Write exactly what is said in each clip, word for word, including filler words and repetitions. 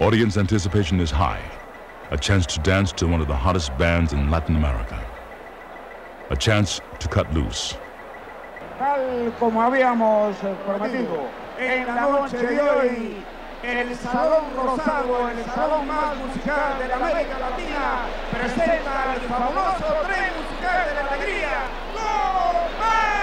Audience anticipation is high. A chance to dance to one of the hottest bands in Latin America. A chance to cut loose. Tal como habíamos prometido, en la noche de hoy, el Salón Rosado, el salón más musical de la América Latina, presenta el famoso tren musical de la alegría, Cuba.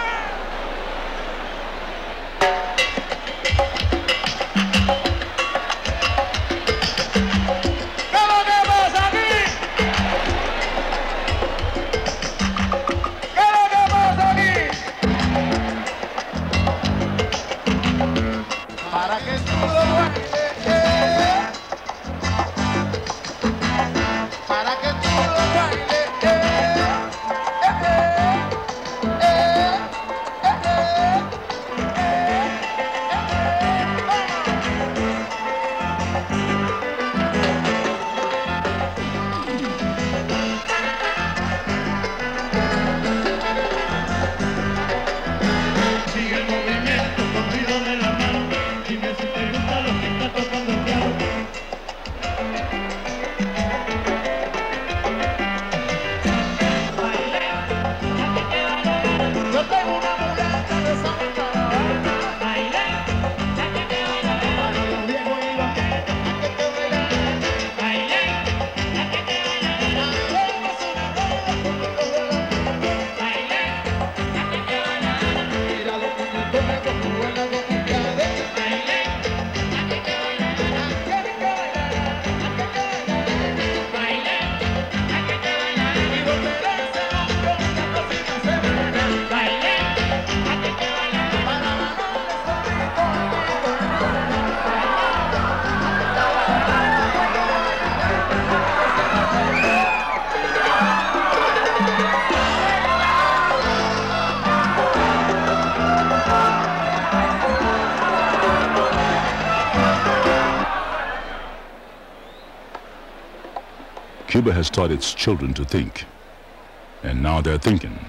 Cuba has taught its children to think, and now they're thinking.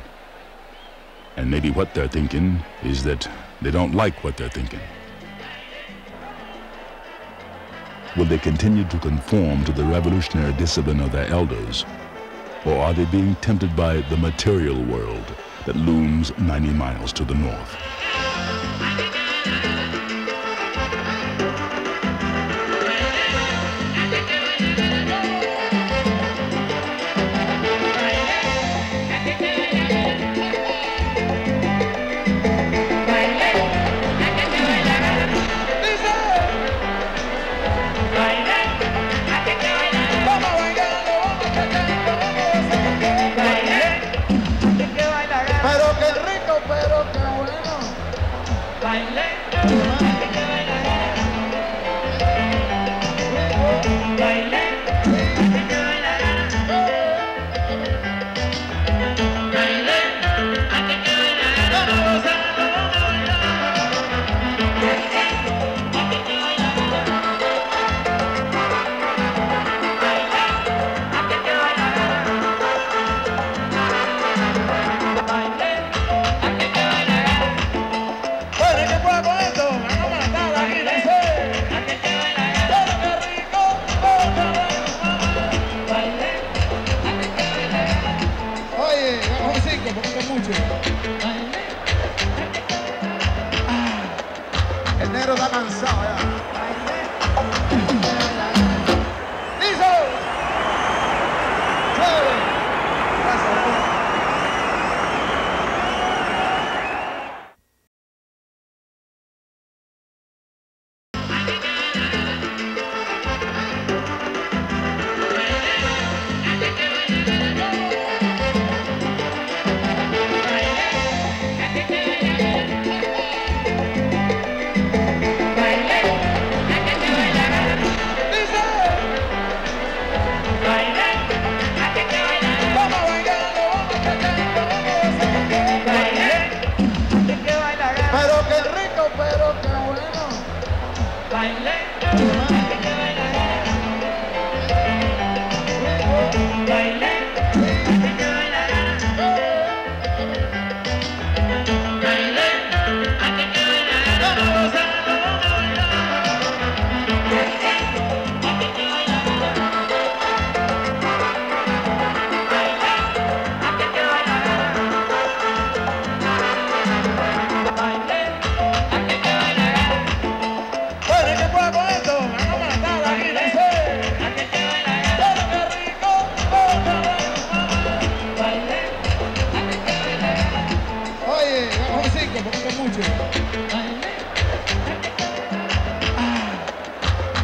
And maybe what they're thinking is that they don't like what they're thinking. Will they continue to conform to the revolutionary discipline of their elders, or are they being tempted by the material world that looms ninety miles to the north? Pero qué rico, pero qué bueno.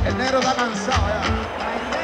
El negro está cansado ya.